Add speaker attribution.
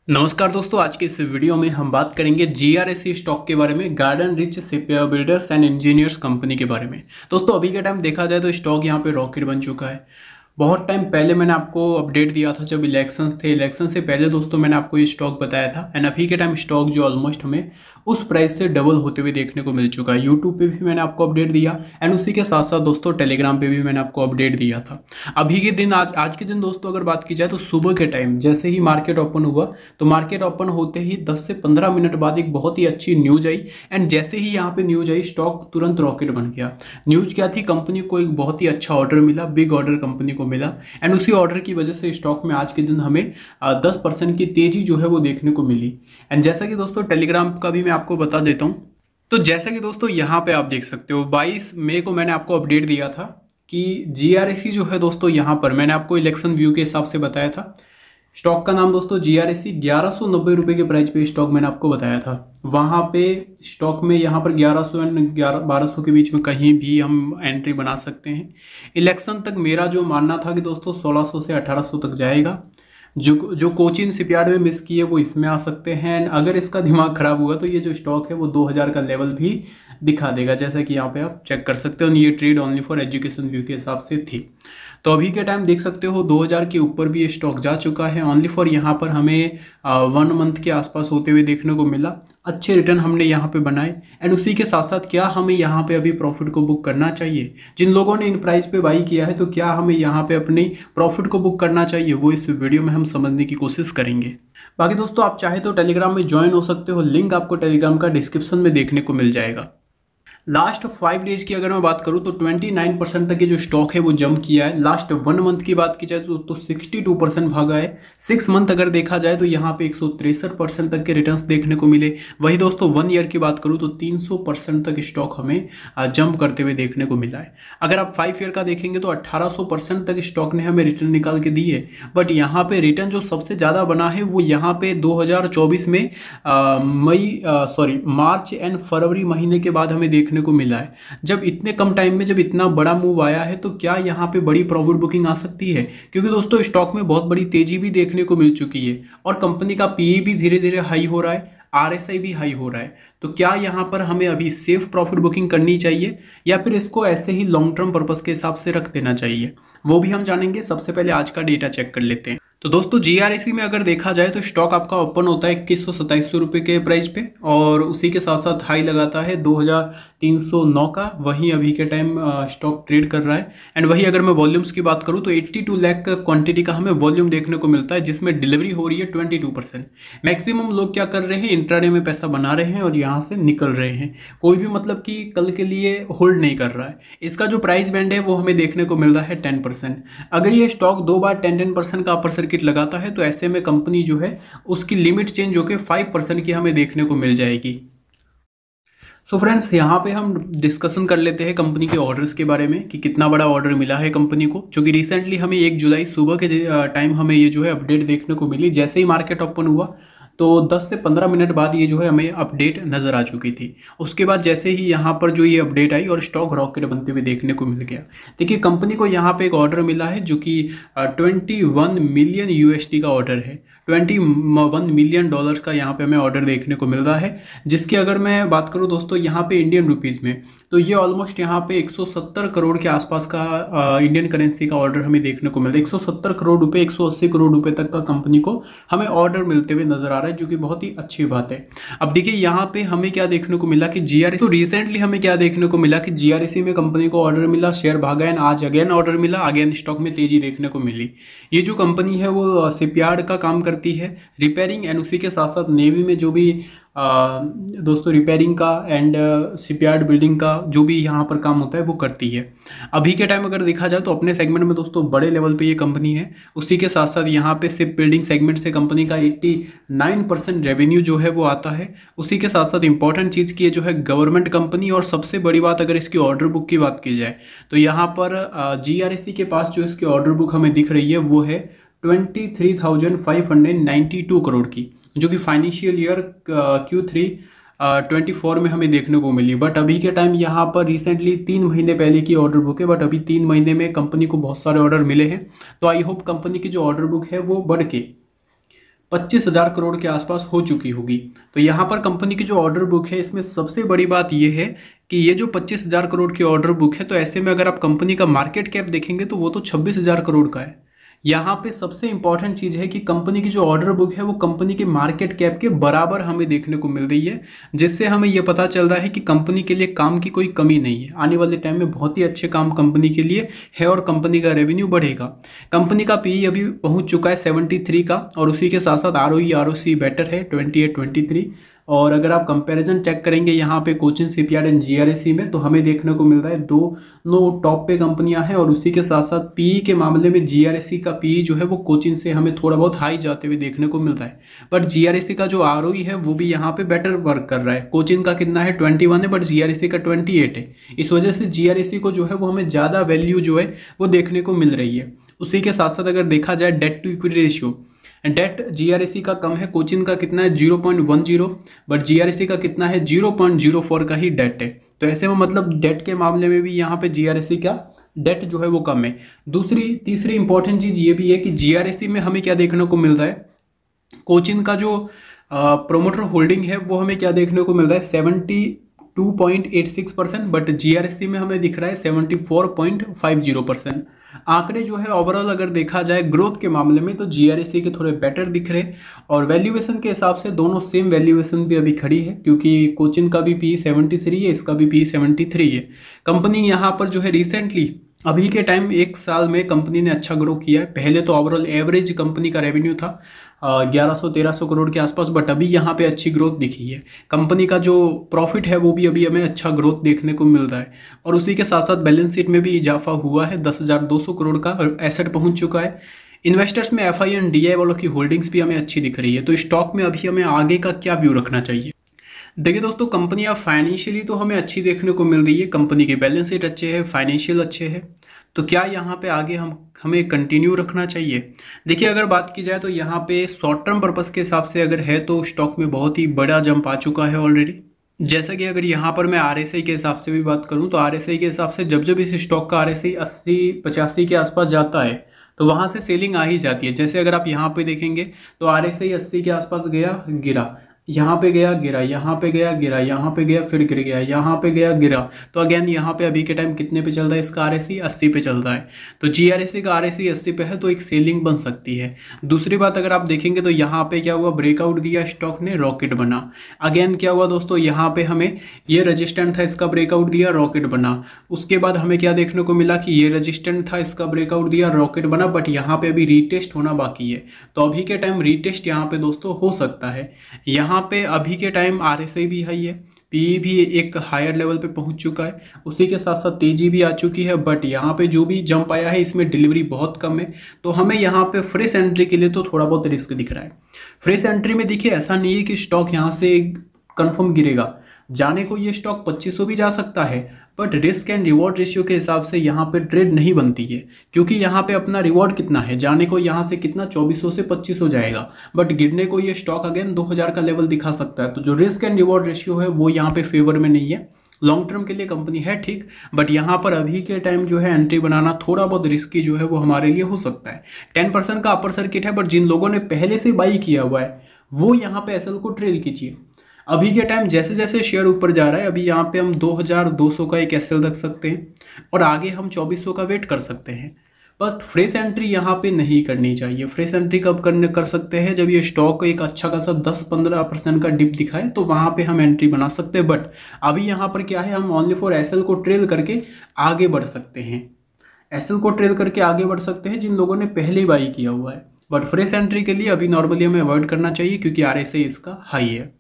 Speaker 1: नमस्कार दोस्तों, आज के इस वीडियो में हम बात करेंगे जीआरएसी स्टॉक के बारे में, Garden Reach shipyard builders and engineers company के बारे में। दोस्तों अभी के टाइम देखा जाए तो स्टॉक यहाँ पे रॉकेट बन चुका है। बहुत टाइम पहले मैंने आपको अपडेट दिया था जब इलेक्शंस थे। इलेक्शन से पहले दोस्तों मैंने आपको ये स्टॉक बताया था एंड अभी के टाइम स्टॉक जो ऑलमोस्ट हमें उस प्राइस से डबल होते हुए देखने को मिल चुका है। यूट्यूब पे भी मैंने आपको अपडेट दिया एंड उसी के साथ साथ दोस्तों टेलीग्राम पे भी मैंने आपको अपडेट दिया था। अभी के दिन आज के दिन दोस्तों अगर बात की जाए तो सुबह के टाइम जैसे ही मार्केट ओपन हुआ तो मार्केट ओपन होते ही 10 से 15 मिनट बाद एक बहुत ही अच्छी न्यूज आई एंड जैसे ही यहाँ पे न्यूज आई स्टॉक तुरंत रॉकेट बन गया। न्यूज क्या थी? कंपनी को एक बहुत ही अच्छा ऑर्डर मिला, बिग ऑर्डर कंपनी को मिला एंड उसी ऑर्डर की वजह से स्टॉक में आज के दिन हमें 10% की तेजी जो है वो देखने को मिली। एंड जैसा कि दोस्तों टेलीग्राम का भी मैं आपको बता देता हूँ। तो जैसा कि दोस्तों यहाँ पे आप देख सकते हो 22 मई को मैंने आपको अपडेट दिया था कि जीआरएसी जो है दोस्तों, यहाँ पर मैंने आपको इलेक्शन व्यू के हिसाब से बताया था। स्टॉक का नाम दोस्तों जीआरएसी, 1190 रुपये के प्राइस पे स्टॉक मैंने आपको बताया था। वहाँ पे स्टॉक में यहाँ पर 1100 एंड 1200 के बीच में कहीं भी हम एंट्री बना सकते हैं। इलेक्शन तक मेरा जो मानना था कि दोस्तों 1600 से 1800 तक जाएगा। जो कोचिन शिपयार्ड में मिस किए वो इसमें आ सकते हैं। अगर इसका दिमाग खराब हुआ तो ये जो स्टॉक है वो 2000 का लेवल भी दिखा देगा, जैसा कि यहाँ पे आप चेक कर सकते हो। ये trade only for education view के हिसाब से थी। तो अभी के टाइम देख सकते हो 2000 के ऊपर भी ये स्टॉक जा चुका है। ओनली फॉर यहाँ पर हमें 1 मंथ के आसपास होते हुए देखने को मिला। अच्छे रिटर्न हमने यहाँ पे बनाए एंड उसी के साथ साथ क्या हमें यहाँ पे अभी प्रॉफिट को बुक करना चाहिए? जिन लोगों ने इन प्राइस पे बाई किया है तो क्या हमें यहाँ पे अपनी प्रॉफिट को बुक करना चाहिए, वो इस वीडियो में हम समझने की कोशिश करेंगे। बाकी दोस्तों आप चाहे तो टेलीग्राम में ज्वाइन हो सकते हो, लिंक आपको टेलीग्राम का डिस्क्रिप्शन में देखने को मिल जाएगा। लास्ट 5 डेज की अगर मैं बात करूं तो 29% तक ये जो स्टॉक है वो जंप किया है। लास्ट 1 मंथ की बात की जाए तो 62% भागा है। 6 मंथ अगर देखा जाए तो यहाँ पे 163% तक के रिटर्न्स देखने को मिले। वही दोस्तों 1 ईयर की बात करूं तो 300% तक स्टॉक हमें जंप करते हुए देखने को मिला है। अगर आप 5 ईयर का देखेंगे तो 1800% तक स्टॉक ने हमें रिटर्न निकाल के दिए। बट यहाँ पे रिटर्न जो सबसे ज़्यादा बना है वो यहाँ पे 2024 में मार्च एंड फरवरी महीने के बाद हमें देखने को मिला है। जब इतने कम टाइम में जब इतना बड़ा मूव आया है तो क्या यहाँ पे बड़ी प्रॉफिट बुकिंग आ सकती है? क्योंकि दोस्तों स्टॉक में बहुत बड़ी तेजी भी देखने को मिल चुकी है और कंपनी का पीई भी धीरे धीरे हाई हो रहा है, आरएसआई भी हाई हो रहा है। तो क्या यहाँ पर हमें अभी सेफ प्रॉफिट बुकिंग करनी चाहिए या फिर इसको ऐसे ही लॉन्ग टर्म पर्पस के हिसाब से रख देना चाहिए, वो भी हम जानेंगे। सबसे पहले आज का डेटा चेक कर लेते हैं। तो दोस्तों जीआरएसी में अगर देखा जाए तो स्टॉक आपका ओपन होता है 2127 रुपये के प्राइस पे और उसी के साथ साथ हाई लगाता है 2309 का। वहीं अभी के टाइम स्टॉक ट्रेड कर रहा है एंड वही अगर मैं वॉल्यूम्स की बात करूं तो 82 लाख क्वांटिटी का हमें वॉल्यूम देखने को मिलता है, जिसमें डिलीवरी हो रही है 22%। मैक्सिमम लोग क्या कर रहे हैं, इंट्राडे में पैसा बना रहे हैं और यहाँ से निकल रहे हैं। कोई भी मतलब कि कल के लिए होल्ड नहीं कर रहा है। इसका जो प्राइस बैंड है वो हमें देखने को मिल रहा है 10%। अगर ये स्टॉक 2 बार 10% का अपर सर्किट लगाता है तो ऐसे में कंपनी जो है उसकी लिमिट चेंज होकर 5% की हमें देखने को मिल जाएगी। सो फ्रेंड्स यहाँ पे हम डिस्कशन कर लेते हैं कंपनी के ऑर्डर्स के बारे में कि कितना बड़ा ऑर्डर मिला है कंपनी को, जो कि रिसेंटली हमें 1 जुलाई सुबह के टाइम हमें ये जो है अपडेट देखने को मिली। जैसे ही मार्केट ओपन हुआ तो 10 से 15 मिनट बाद ये जो है हमें अपडेट नज़र आ चुकी थी। उसके बाद जैसे ही यहाँ पर जो ये अपडेट आई और स्टॉक रॉकेट बनते हुए देखने को मिल गया। देखिए कंपनी को यहाँ पे एक ऑर्डर मिला है जो कि 21 मिलियन यूएसडी का ऑर्डर है। 21 मिलियन डॉलर्स का यहाँ पे हमें ऑर्डर देखने को मिल रहा है, जिसकी अगर मैं बात करूँ दोस्तों यहाँ पे इंडियन रुपीज़ में तो ये ऑलमोस्ट यहाँ पे 170 करोड़ के आसपास का इंडियन करेंसी का ऑर्डर हमें देखने को मिलता है। 170 करोड़ रुपए, 180 करोड़ रुपए तक का कंपनी को हमें ऑर्डर मिलते हुए नजर आ रहा है, जो कि बहुत ही अच्छी बात है। अब देखिए यहाँ पे हमें क्या देखने को मिला कि जीआरएसी, तो रिसेंटली हमें क्या देखने को मिला कि जीआरएसी में कंपनी को ऑर्डर मिला, शेयर भागा एंड आज अगेन ऑर्डर मिला, अगेन स्टॉक में तेजी देखने को मिली। ये जो कंपनी है वो शिपयार्ड का काम करती है, रिपेयरिंग एंड उसी के साथ साथ नेवी में जो भी दोस्तों रिपेयरिंग का एंड शिपयार्ड बिल्डिंग का जो भी यहाँ पर काम होता है वो करती है। अभी के टाइम अगर देखा जाए तो अपने सेगमेंट में दोस्तों बड़े लेवल पे ये कंपनी है। उसी के साथ साथ यहाँ पे शिप बिल्डिंग सेगमेंट से कंपनी का 89% रेवेन्यू जो है वो आता है। उसी के साथ साथ इंपॉर्टेंट चीज़ की जो है गवर्नमेंट कंपनी, और सबसे बड़ी बात अगर इसकी ऑर्डर बुक की बात की जाए तो यहाँ पर जीआरएसी के पास जो इसकी ऑर्डर बुक हमें दिख रही है वो है 23,592 करोड़ की, जो कि फाइनेंशियल ईयर Q3 24 में हमें देखने को मिली। बट अभी के टाइम यहाँ पर रिसेंटली 3 महीने पहले की ऑर्डर बुक है, बट अभी 3 महीने में कंपनी को बहुत सारे ऑर्डर मिले हैं। तो आई होप कंपनी की जो ऑर्डर बुक है वो बढ़ के 25,000 करोड़ के आसपास हो चुकी होगी। तो यहाँ पर कंपनी की जो ऑर्डर बुक है, इसमें सबसे बड़ी बात ये है कि ये जो 25,000 करोड़ की ऑर्डर बुक है, तो ऐसे में अगर आप कंपनी का मार्केट कैप देखेंगे तो वो तो 26,000 करोड़ का है। यहाँ पे सबसे इंपॉर्टेंट चीज़ है कि कंपनी की जो ऑर्डर बुक है वो कंपनी के मार्केट कैप के बराबर हमें देखने को मिल रही है, जिससे हमें ये पता चल रहा है कि कंपनी के लिए काम की कोई कमी नहीं है। आने वाले टाइम में बहुत ही अच्छे काम कंपनी के लिए है और कंपनी का रेवेन्यू बढ़ेगा। कंपनी का पीई अभी पहुंच चुका है 73 का, और उसी के साथ साथ आरओई आरओसी बेटर है 28-23। और अगर आप कंपैरिजन चेक करेंगे यहाँ पे कोचिन शिपयार्ड एंड जीआरएससी में, तो हमें देखने को मिल रहा है दोनों टॉप पे कंपनियां हैं। और उसी के साथ साथ पीई के मामले में जीआरएससी का पीई जो है वो कोचिन से हमें थोड़ा बहुत हाई जाते हुए देखने को मिल रहा है। बट जीआरएससी का जो आरओई है वो भी यहाँ पे बेटर वर्क कर रहा है। कोचिन का कितना है 21 है, बट जीआरएससी का 28 है। इस वजह से जीआरएससी को जो है वो हमें ज़्यादा वैल्यू जो है वो देखने को मिल रही है। उसी के साथ साथ अगर देखा जाए debt to equity ratio, debt GRSC का कम है, कोचिन का कितना है 0.10, बट जीआरएससी का कितना है 0.04 का ही डेट है। तो ऐसे में मतलब डेट के मामले में भी यहाँ पे जीआरएससी का डेट जो है वो कम है। तीसरी इंपॉर्टेंट चीज़ ये भी है कि जीआरएससी में हमें क्या देखने को मिल रहा है, कोचिन का जो प्रोमोटर होल्डिंग है वो हमें क्या देखने को मिल रहा है 72.86%, बट जीआरएससी में हमें दिख रहा है 74.50%। आंकड़े जो है ओवरऑल अगर देखा जाए ग्रोथ के मामले में तो जीआरएससी के थोड़े बेटर दिख रहे, और वैल्यूएशन के हिसाब से दोनों सेम वैल्यूएशन भी अभी खड़ी है, क्योंकि कोचिन का भी पी 73 है, इसका भी पी 73 है। कंपनी यहाँ पर जो है रिसेंटली अभी के टाइम 1 साल में कंपनी ने अच्छा ग्रो किया है। पहले तो ओवरऑल एवरेज कंपनी का रेवेन्यू था 1100-1300 करोड़ के आसपास, बट अभी यहाँ पे अच्छी ग्रोथ दिखी है। कंपनी का जो प्रॉफिट है वो भी अभी हमें अच्छा ग्रोथ देखने को मिल रहा है। और उसी के साथ साथ बैलेंस शीट में भी इजाफा हुआ है, 10,200 करोड़ का एसेट पहुंच चुका है। इन्वेस्टर्स में एफआई एंड डीआई वालों की होल्डिंग्स भी हमें अच्छी दिख रही है। तो स्टॉक में अभी हमें आगे का क्या व्यू रखना चाहिए? देखिए दोस्तों, कंपनियां फाइनेंशियली तो हमें अच्छी देखने को मिल रही है, कंपनी के बैलेंस शीट अच्छे हैं, फाइनेंशियल अच्छे हैं। तो क्या यहाँ पे आगे हमें कंटिन्यू रखना चाहिए? देखिए, अगर बात की जाए तो यहाँ पे शॉर्ट टर्म पर्पस के हिसाब से अगर है तो स्टॉक में बहुत ही बड़ा जंप आ चुका है ऑलरेडी। जैसा कि अगर यहाँ पर मैं आरएसआई के हिसाब से भी बात करूँ तो आरएसआई के हिसाब से जब जब इस स्टॉक का आरएसआई 80-85 के आसपास जाता है तो वहाँ से सेलिंग आ ही जाती है। जैसे अगर आप यहाँ पे देखेंगे तो आरएसआई 80 के आसपास गया, गिरा, यहाँ पे गया, गिरा, यहाँ पे गया, गिरा, यहाँ पे गया, फिर गिर गया, यहाँ पे गया, गिरा। तो अगेन यहाँ पे अभी के टाइम कितने पे चल रहा है इसका आरएसआई 80 पे चल रहा है। तो जीआरएसआई का आरएसआई 80 पे है, तो एक सेलिंग बन सकती है। दूसरी बात अगर आप देखेंगे तो यहाँ पे क्या हुआ, ब्रेकआउट दिया स्टॉक ने, रॉकेट बना। अगेन क्या हुआ दोस्तों, यहाँ पे हमें ये रजिस्टेंट था, इसका ब्रेकआउट दिया, रॉकेट बना। उसके बाद हमें क्या देखने को मिला कि ये रजिस्टेंट था, इसका ब्रेकआउट दिया, रॉकेट बना, बट यहाँ पे अभी रीटेस्ट होना बाकी है। तो अभी के टाइम रीटेस्ट यहाँ पे दोस्तों हो सकता है। यहाँ पे अभी के टाइम आरएसआई भी हाई है, पीई भी एक हायर लेवल पे पहुंच चुका है, उसी के साथ साथ तेजी भी आ चुकी है। बट यहाँ पे जो भी जंप आया है इसमें डिलीवरी बहुत कम है। तो हमें यहाँ पे फ्रेश एंट्री के लिए तो थोड़ा बहुत रिस्क दिख रहा है। फ्रेश एंट्री में देखिए, ऐसा नहीं है कि स्टॉक यहाँ से कंफर्म गिरेगा, जाने को ये स्टॉक 2500 भी जा सकता है, but risk and reward ratio के हिसाब से यहाँ पे ट्रेड नहीं बनती है। क्योंकि यहाँ पे अपना रिवॉर्ड कितना है, जाने को यहाँ से कितना 2400 से 2500 जाएगा, बट गिरने को ये स्टॉक अगेन 2000 का लेवल दिखा सकता है। तो जो रिस्क एंड रिवॉर्ड रेशियो है वो यहाँ पे फेवर में नहीं है। लॉन्ग टर्म के लिए कंपनी है ठीक, बट यहाँ पर अभी के टाइम जो है एंट्री बनाना थोड़ा बहुत रिस्की जो है वो हमारे लिए हो सकता है। 10% का अपर सर्किट है, बट जिन लोगों ने पहले से बाई किया हुआ है वो यहाँ पे एसएल को ट्रेल कीजिए। अभी के टाइम जैसे जैसे शेयर ऊपर जा रहा है, अभी यहाँ पे हम 2200 का एक एसएल रख सकते हैं, और आगे हम 2400 का वेट कर सकते हैं। बट फ्रेश एंट्री यहाँ पे नहीं करनी चाहिए। फ्रेश एंट्री कब कर सकते हैं, जब ये स्टॉक एक अच्छा खासा 10-15% का डिप दिखाए, तो वहाँ पे हम एंट्री बना सकते हैं। बट अभी यहाँ पर क्या है, हम ओनली फॉर एसएल को ट्रेल करके आगे बढ़ सकते हैं। एसएल को ट्रेल करके आगे बढ़ सकते हैं जिन लोगों ने पहले ही बाई किया हुआ है। बट फ्रेश एंट्री के लिए अभी नॉर्मली हमें अवॉइड करना चाहिए, क्योंकि आरएसआई इसका हाई है।